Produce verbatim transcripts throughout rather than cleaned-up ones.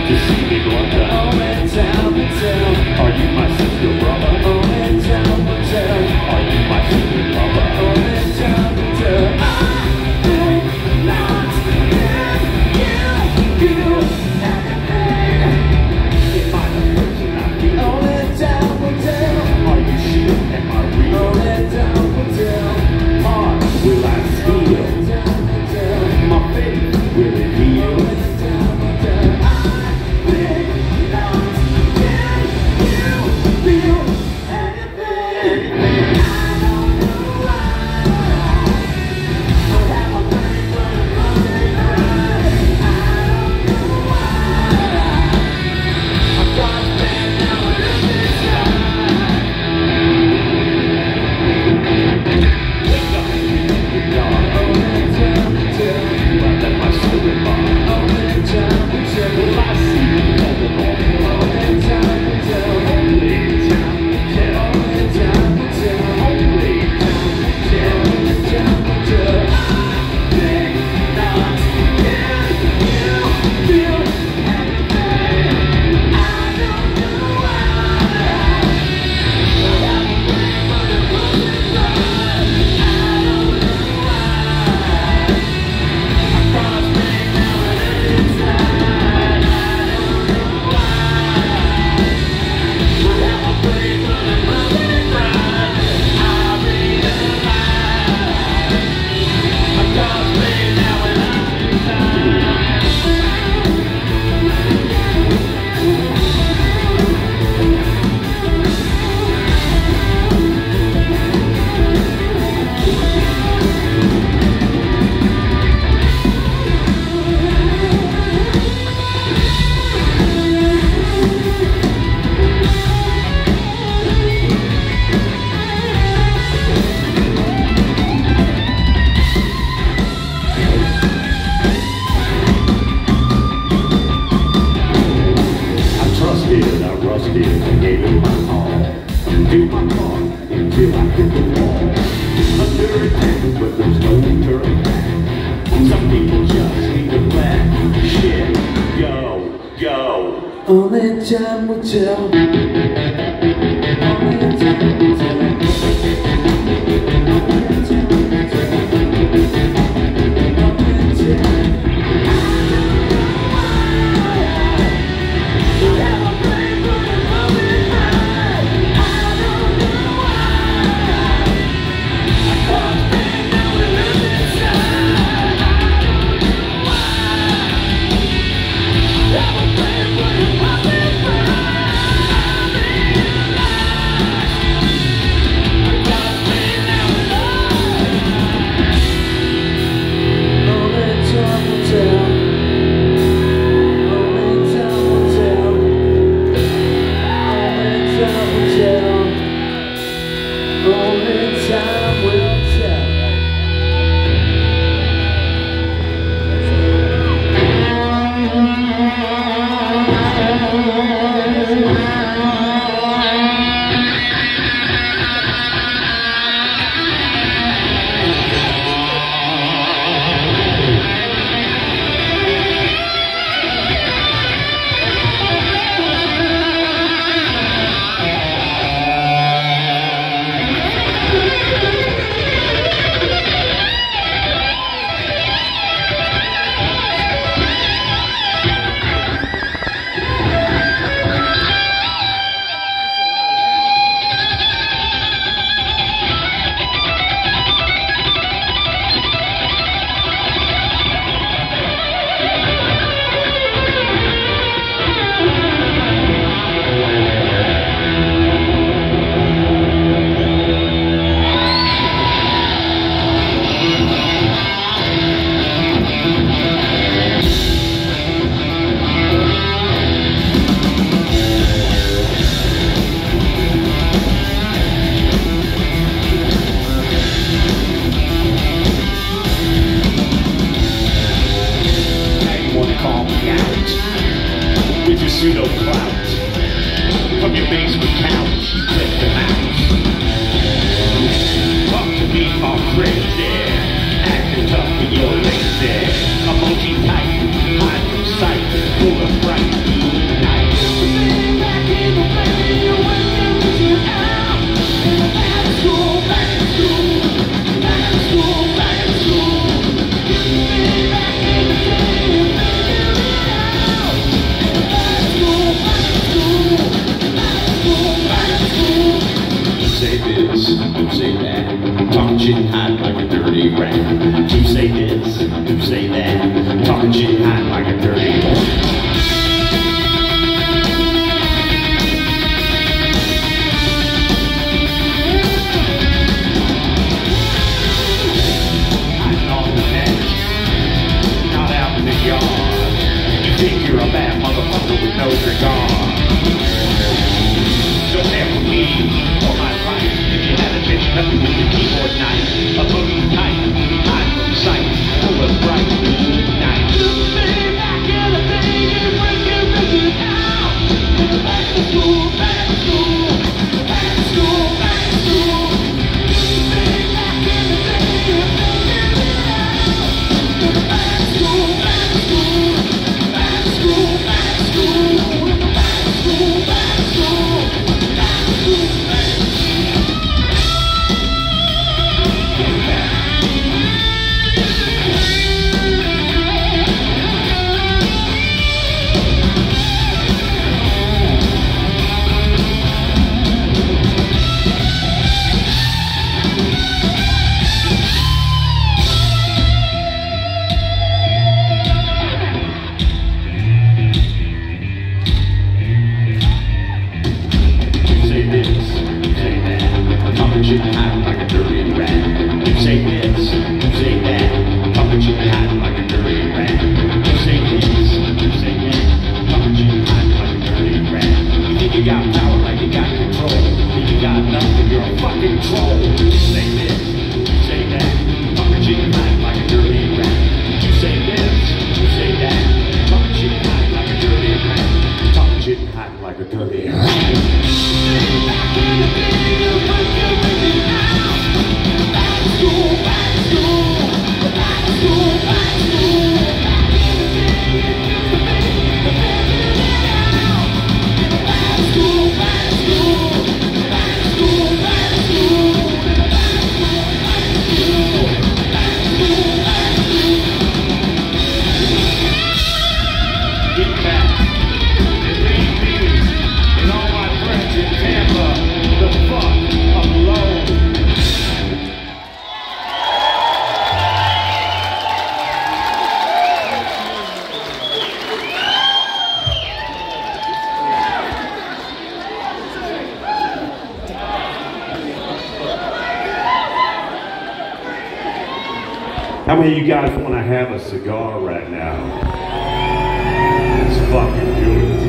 to see me blunder. Oh, and down, and down. Are you my sister, brother? Oh, and down, and down. Are you my sister, lover? Oh, and down, and down. I think not that you do anything. Am I the person I feel? Oh, and down, and down. Are you sure? Am I real? Oh, and down, and down. Heart, will I steal? Oh, and down, and down. My faith, will it heal? Oh, and down, and down. I think not that you feel anything. I don't know why. I have a brain for the lonely night. I don't know why. I've got a man now and in this time. Wake up in the dark. Oh, and down, and down. I let my spirit bar. Oh, and down, and down. Will I see you heaven on hell? Oh, and down, and down. Only time will tell. Oh, and down, and down. Only time will tell. Oh, and down, and down. I think not can you feel anything. I don't know why. I have a brain for the lonely night. I don't know why. I cross me now and inside. I don't know why. I have a brain for the lonely night. I realize. I cross me now and inside. I trusted, I rusted, I gave it my all. Do my part until I hit the wall. Under attack, but there's no turning back. Some people just need to let shit go, go. Only time will tell. Only time will tell. Only time will tell. Only time. I have a brain for the lonely night. I don't know why. I cross me now and I'm inside. I don't know why. I have a brain for the lonely night. I realize. I cross me now and I'm only time will tell. Only time will tell. Only time will tell. Only time will tell. With your pseudo clout from your basement couch, you click the mouse. Talk to me, my friend, yeah. Acting tough when you're lazy. Emoji tight, hide from sight, full of fright. fat motherfucker with no cigar. So there for me, for my life, if you had a bitch, nothing with your keyboard knife. A boogie tight, hide from sight, full of bright night. Look me back in the day, you break your record out. Back to school, back to school, back to school, back to school. Look me back in the day, you break your record out. Back to school, back to school, back to school, back to school, back to school, back to school, back to school, back to school. How many of you guys want to have a cigar right now? Let's fucking do it.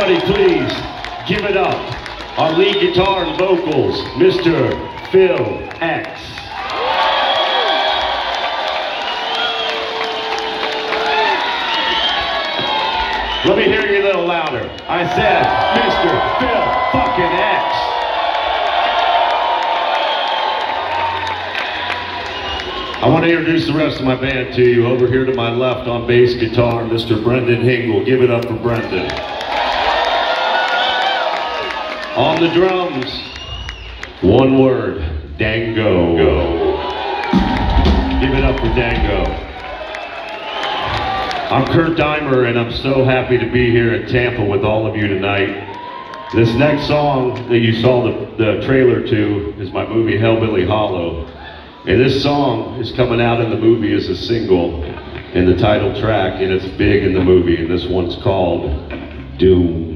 Everybody please give it up. Our lead guitar and vocals, Mister Phil X. Let me hear you a little louder. I said, Mister Phil fucking X. I want to introduce the rest of my band to you. Over here to my left on bass guitar, Mister Brendan Hingle. Give it up for Brendan. On the drums, one word, Dango. Go. Give it up for Dango. I'm Kurt Deimer, and I'm so happy to be here in Tampa with all of you tonight. This next song that you saw the, the trailer to is my movie Hellbilly Hollow. And this song is coming out in the movie as a single in the title track, and it's big in the movie, and this one's called Doom.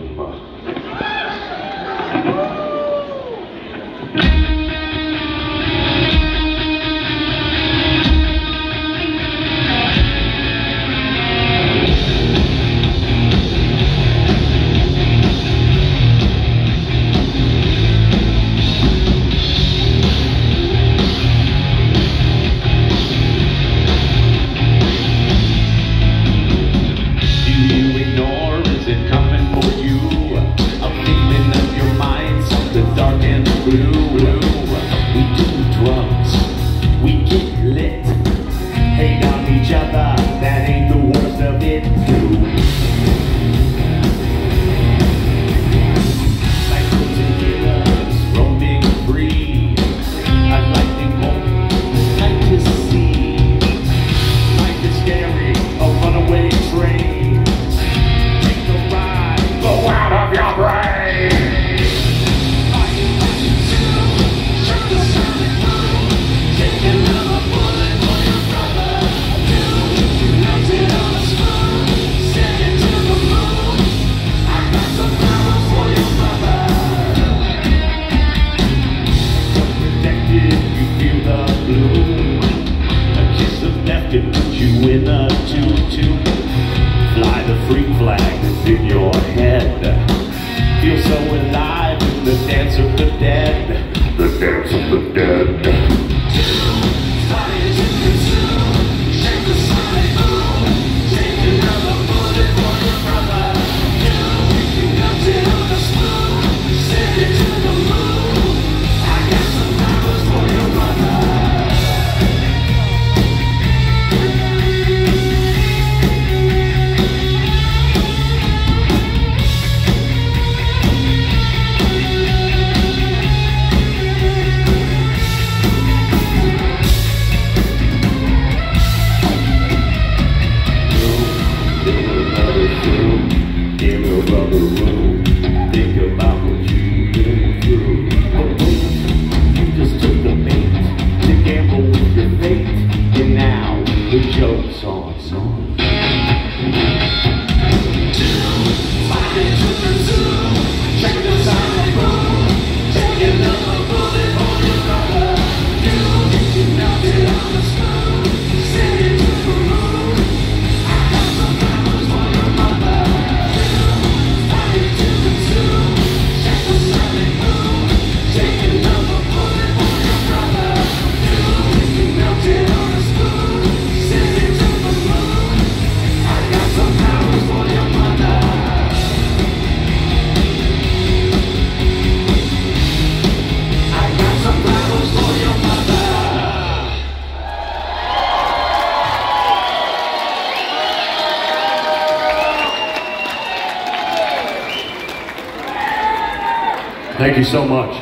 Thank you so much.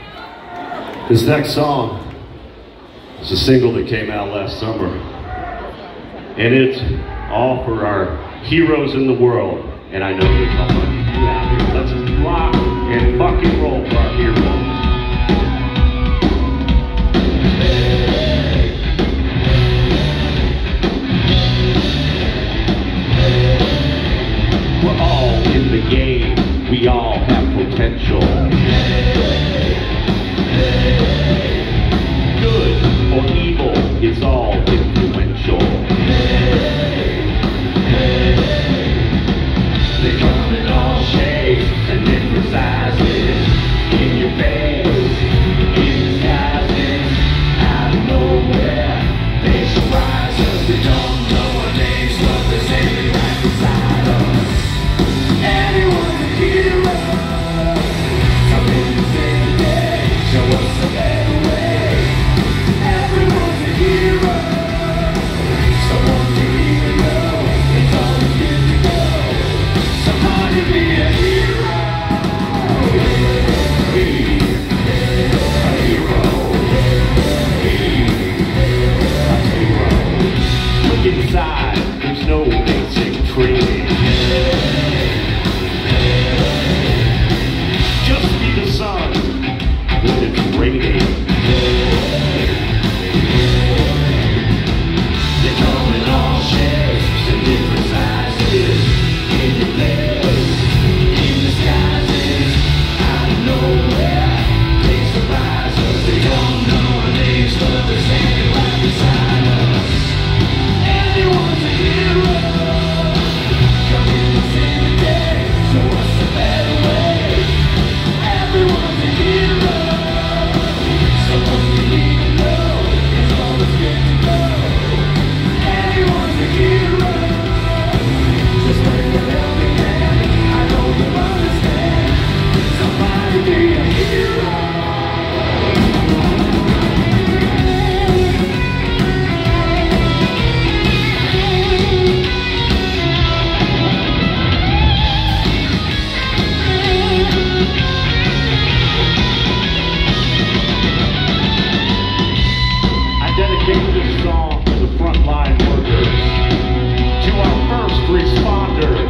This next song is a single that came out last summer. And it's all for our heroes in the world. And I know there's not much to do out here. Let's just rock and fucking roll for our heroes. We're all in the game. We all have potential. Good or evil, it's all influential. They come in all shapes. Inside, there's no basic training. Just be the sun when it's raining. They come in all shapes and different sizes, in your place, in disguises, out of nowhere, they surprise us. They don't know our names, but they're standing right beside us. Everyone's a hero, come in and save the day, so what's the better way? Everyone's a hero, someone you need to know, it's always good to know. Everyone's a hero, just like a helping hand, I know you understand. Somebody be a hero. I dedicate this song to the frontline workers, to our first responders,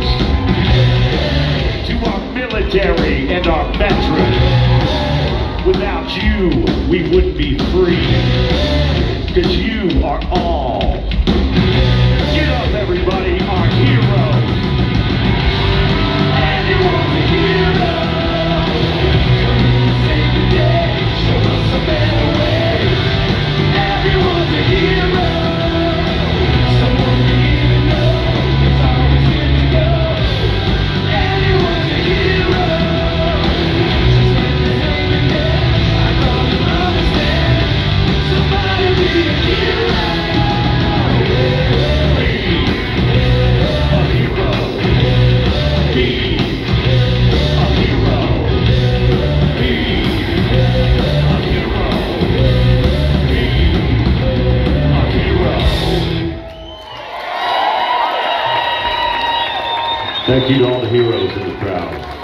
to our military and our veterans. Without you, we wouldn't be free, because you are all. Get up, everybody, our heroes. Everyone's a hero. Save the day, show us a better way. Everyone's a hero. Someone you need to know, it's always good to go. Everyone's a hero. Just like the helping hand, I know you understand. Somebody be a hero. Be a hero. Be a hero. Be a hero. Thank you to all the heroes in the crowd.